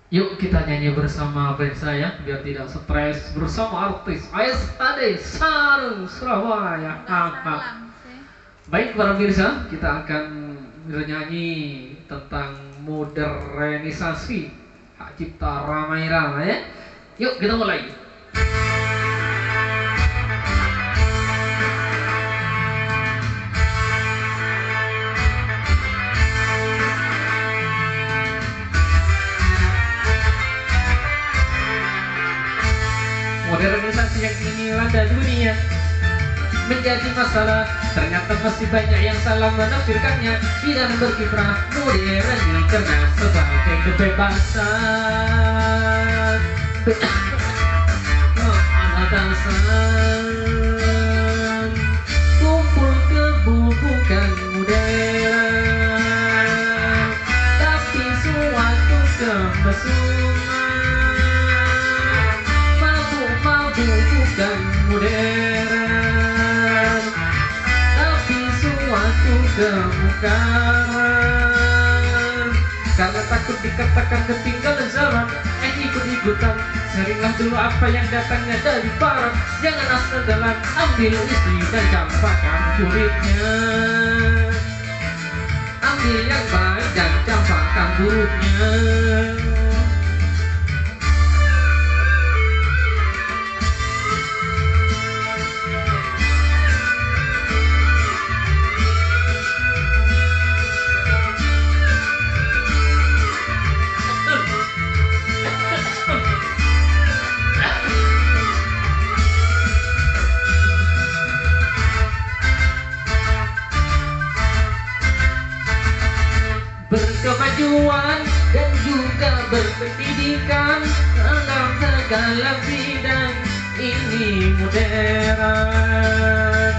Yuk kita nyanyi bersama band saya biar tidak stres bersama artis ASAD Sarung Surabaya. Baik para pemirsa, kita akan bernyanyi tentang modernisasi hak cipta ramai-ramai ya. Yuk kita mulai. Modernisasi yang kini melanda dunia menjadi masalah. Ternyata masih banyak yang salah menafsirkannya. Tidak berkiprah modern karena sebagai kebebasan. Atasan kumpul kebo bukan modern, tapi suatu kemesuman. Bukan modern, tapi suatu kemukaran. Karena takut dikatakan ketinggalan zaman, ikut-ikutan. Sharinglah dulu apa yang datangnya dari barat. Jangan asal jalan, ambil isi dan campakkan kulitnya. Ambil yang baik dan campakkan buruknya. Berkemajuan dan juga berpendidikan dalam segala bidang ini modern.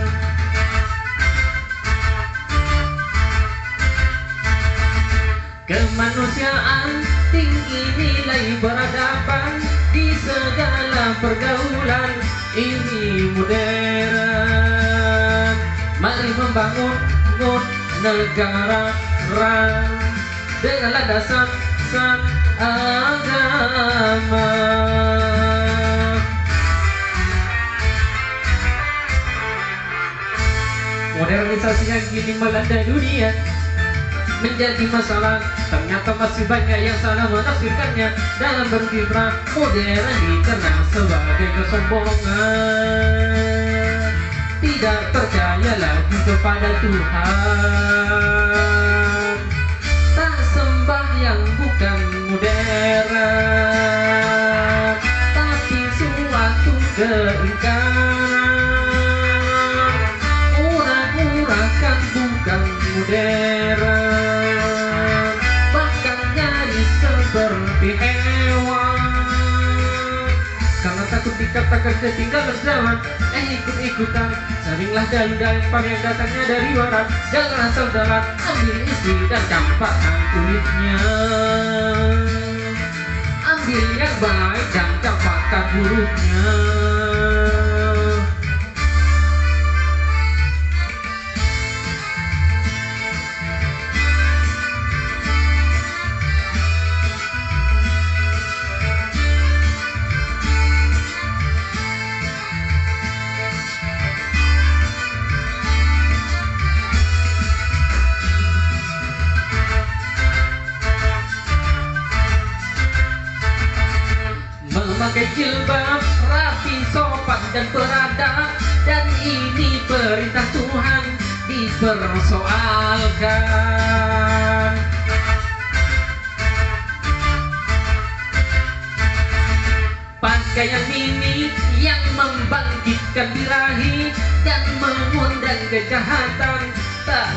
Kemanusiaan tinggi nilai peradaban di segala pergaulan ini modern. Mari membangun negara dengan landasan agama. Modernisasi yang kini melanda dunia menjadi masalah. Ternyata masih banyak yang salah menafsirkannya. Dalam berkiprah modern dicerna sebagai kesombongan. Tidak percaya lagi kepada Tuhan, tak sembah yang bukan modern, tapi suatu keingkaran. Urak-urakan bukan modern, bahkan nyaris seperti hewan. Karena takut dikatakan ketinggalan zaman, ikut-ikutan. Sharinglah dalil-dalil yang datangnya dari barat. Jangan asal jalan, ambil isi dan campakkan kulitnya. Ambil yang baik dan campakkan buruknya. Memakai jilbab rapi, sopan dan beradab, dan ini perintah Tuhan dipersoalkan. Pakaian mini yang membangkitkan birahi dan mengundang kejahatan tak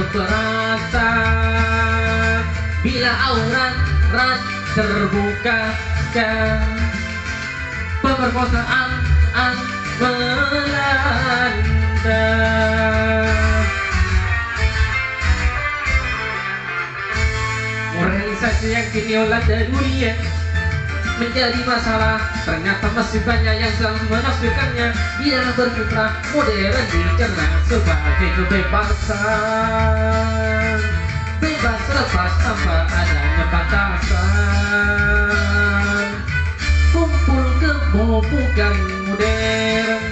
seberatan. Bila aurat terbuka, pemerkosaan melanda. Modernisasi yang kini melanda dunia menjadi masalah. Ternyata masih banyak yang salah menafsirkannya. Dia berkiprah modern dicerna sebagai kebebasan. Bebas lepas tanpa adanya batasan. bukan modern,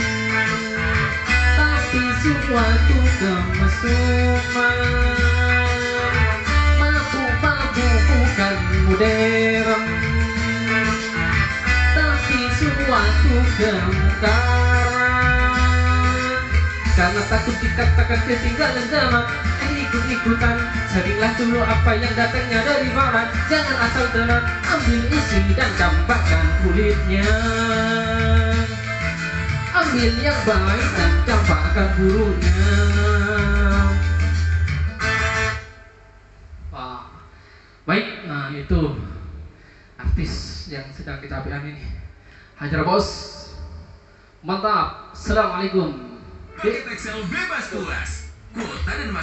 tapi suatu kemesuman. Mabuk-mabuk bukan modern, tapi suatu kemungkaran. Karena takut dikatakan ketinggalan zaman, ikut-ikutan, carilah dulu apa yang datangnya dari barat. Jangan asal telan, ambil isi dan campakkan kulitnya. Ambil yang baik dan campakkan bulunya. Wah, baik, nah itu artis yang sedang kita ambil ini. Hajar bos, mantap. Assalamualaikum. Paket Excel bebas tuas, kuota dan